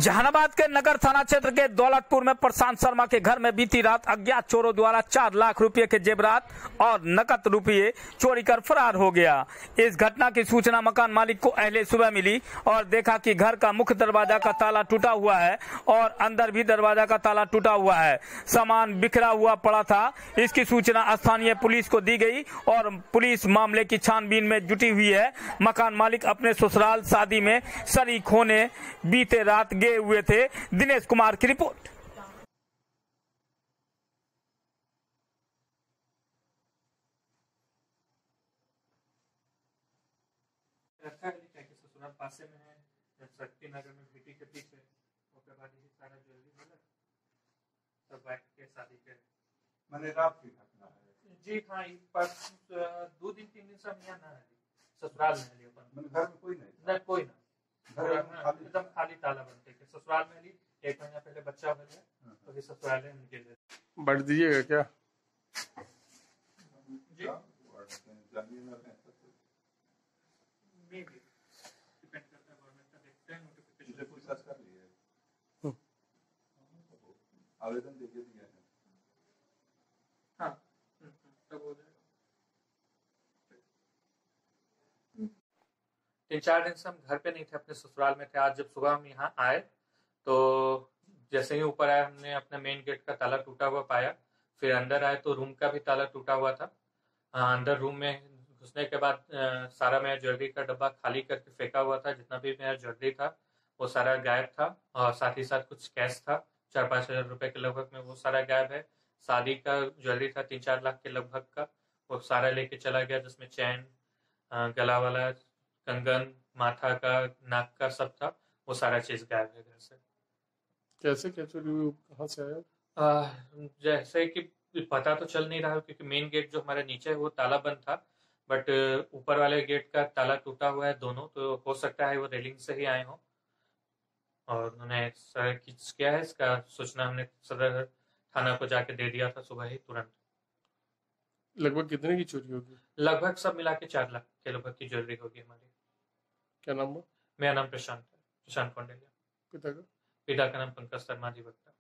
जहानाबाद के नगर थाना क्षेत्र के दौलतपुर में प्रशांत शर्मा के घर में बीती रात अज्ञात चोरों द्वारा 4 लाख रुपए के जेवरात और नकद रुपये चोरी कर फरार हो गया। इस घटना की सूचना मकान मालिक को अहले सुबह मिली और देखा कि घर का मुख्य दरवाजा का ताला टूटा हुआ है और अंदर भी दरवाजा का ताला टूटा हुआ है, सामान बिखरा हुआ पड़ा था। इसकी सूचना स्थानीय पुलिस को दी गई और पुलिस मामले की छानबीन में जुटी हुई है। मकान मालिक अपने ससुराल शादी में शरीक होने बीते रात गए हुए थे। दिनेश कुमार की रिपोर्ट। ससुराल पासे में है, शक्ति नगर में भीटी के पीछे उसके बाद ये सारा ज्वेलरी वाला सब बैठ के शादी के मैंने रात की घटना है जी। हाँ, पर 2 दिन 3 दिन से हम यहाँ ना है, ससुराल में है अपन। घर में कोई नहीं नहीं, कोई ना, घर एकदम खाली ताला बनते के ससुराल में ली। 1 महीना पहले बच्चा हो गया तो ये ससुराल में निकल गए। बढ़ दीजिएगा क्या जी? डिपेंड करता है, गवर्नमेंट का देखते हैं, नोटिफिकेशन कोई सर्च कर लिए आवेदन दे दिया है। हाँ, तब हो जाएगा। 3-4 दिन से हम घर पे नहीं थे, अपने ससुराल में थे। आज जब सुबह हम यहाँ आए तो जैसे ही ऊपर आए हमने अपने मेन गेट का ताला टूटा हुआ पाया। फिर अंदर आए तो रूम का भी ताला टूटा हुआ था। अंदर रूम में घुसने के बाद सारा मेरा ज्वेलरी का डब्बा खाली करके फेंका हुआ था। जितना भी मेरा ज्वेलरी था वो सारा गायब था और साथ ही साथ कुछ कैश था 4-5 हजार रुपए के लगभग में, वो सारा गायब है। शादी का ज्वेलरी था 3-4 लाख के लगभग का, वो सारा लेके चला गया, जिसमें चैन, गला वाला, कंगन, माथा का, नाक का सब था। वो सारा चीज गायब है घर से। कैसे क्या चोरी हुई, कहाँ से आया? जैसे कि पता तो चल नहीं रहा क्योंकि मेन गेट जो हमारे नीचे है वो ताला बंद था, बट ऊपर वाले गेट का ताला टूटा हुआ है दोनों। तो हो सकता है वो रेलिंग से ही आए हों और उन्होंने सारा कुछ किया है। इसका सूचना हमने सदर थाना को जाके दे दिया था सुबह ही तुरंत। लगभग कितने की चोरी होगी? लगभग सब मिला के 4 लाख के लगभग की ज्वेलरी होगी हमारी। क्या नाम हुआ? मेरा नाम प्रशांत है, प्रशांत कौंडिल्या। पिता का? पिता का नाम पंकज शर्मा अधिवक्ता।